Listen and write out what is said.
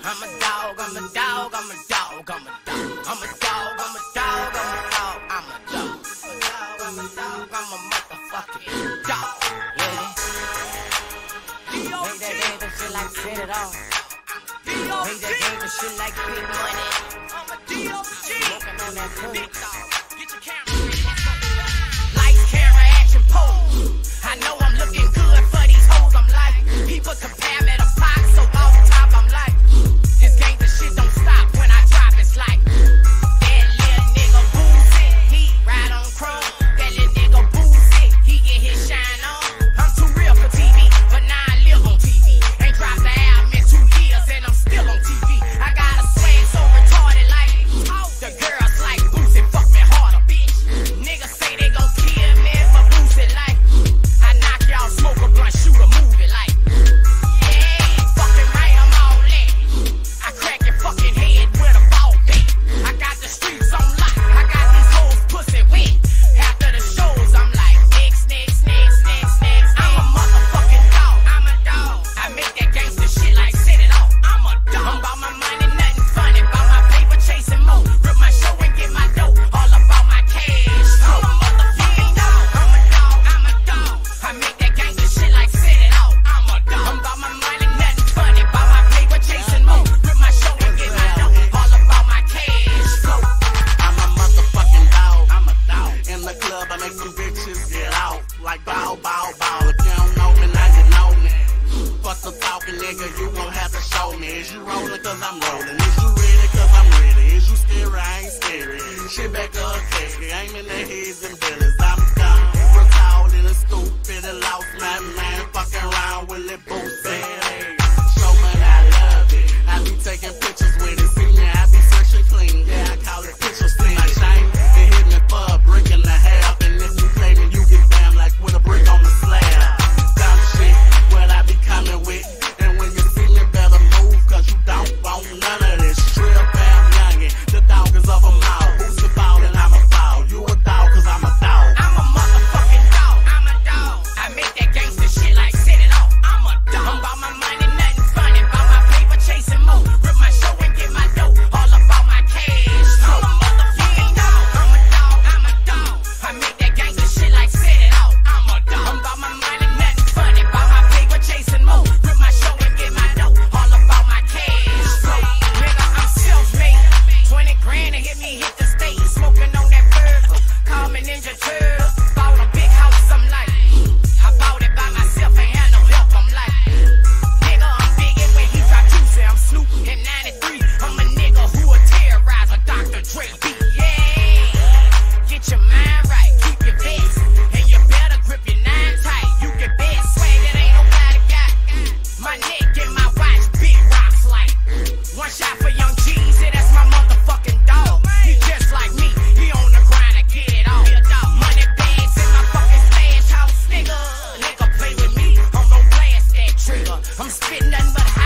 I'm a dog, I'm a dog, I'm a dog, I'm a dog. I'm a dog, I'm a dog, I'm a dog, I'm a dog. I'm a dog, I'm a motherfucking dog. Yeah. Make that game shit like set it off. Make that game shit like big money. I'm a D.O.G. Smoking on that food. Get your camera. Lights, camera, action, pose. I know I'm looking good for these hoes. I'm like, people compare me to Pac, so off top I'm like, this gangsta shit don't stop when I drop. It's like that little nigga Boosie, he ride on chrome. That little nigga Boosie, he get his shine on. I'm too real for TV, but now I live on TV. Ain't dropped the album in 2 years and I'm still on TV. I got a swag so retarded like, the girls like Boosie, fuck me harder, bitch. Niggas say they gon' kill me for Boosie like, I knock y'all, smoke a blunt, shoot a movie like, yeah, fucking right, I'm all in. I crack your fucking head with a ball bat. I got the streets on lock, I got these hoes pussy wet. After the shows, I'm like, next. I'm a motherfucking dog, I'm a dog. I make that gangsta shit like set it off. I'm a dog. I'm about my money, nothing funny. About my paper, chasing more. Rip my show and get my dough. All about my cash. I'm a motherfucking dog. I'm a dog, I'm a dog. I make that gangsta shit like set it off. I'm a dog. I'm about my money, nothing funny. About my paper, chasing more. Rip my show and get my dough. All about my cash. I'm a motherfucking dog. I'm a dog. In the club, I make some bitches get out. Like bow, bow, bow. If you don't know me, now you know me. Fuck the talking, nigga, you gon' have to show me. Is you rolling cause I'm rolling? Is you ready cause I'm ready? Is you scary? I ain't scary. Shit back up, casket. Aiming their heads and billies. I'm done. Retired in a stupid and lost my man. Fucking around with Lil Boosie. Show me I love it. I be taking pictures with it. See me, I be fresh and clean. Yeah, I call it picture scene. Like Shane, they hit me for a brick and a half. And if you play me, you get damn like with a brick on the slab. Dumb shit, what I be coming with. And when you see me, better move, cause you don't want none of this. Trip, fam, youngin', the dog is of a mouth. Boosie ball and I'm a foul. You a dog cause I'm a dog. I'm a motherfucking dog, I'm a dog. I make that gangsta shit like set it off. I'm a dog. I'm about my money, nothing funny. About my paper, chasing more. Rip my show and get my dough. All about my cash. I'm a motherfucking dog. I'm a dog, I'm a dog. I make that gangsta shit like set it off. I'm a dog. I'm about my money, nothing funny. About my paper, chasing more. Rip my show and get my dough. All about my cash. Nigga, I'm self-made. 20 grand to hit me, hit the stage. Smoking on that bird. Call me Ninja Turtle. Bought a big house, I'm like, I bought it by myself, ain't had no help. I'm like, nigga, I'm big and when he drop juicy, I'm Snoop in 93. I'm a nigga who will terrorize a Dr. Dre beat. Yeah, get your mind right, keep your best, and you better grip your nine tight. You get best swag that ain't nobody got. My neck and my watch, big rocks like. One shot for Young Jeezy, that's my motherfucking dog. He just like me, he on the grind to get it all. Money bags in my fucking stash house, nigga. Nigga play with me, I'm gon' blast that trigger. I'm spitting nothing but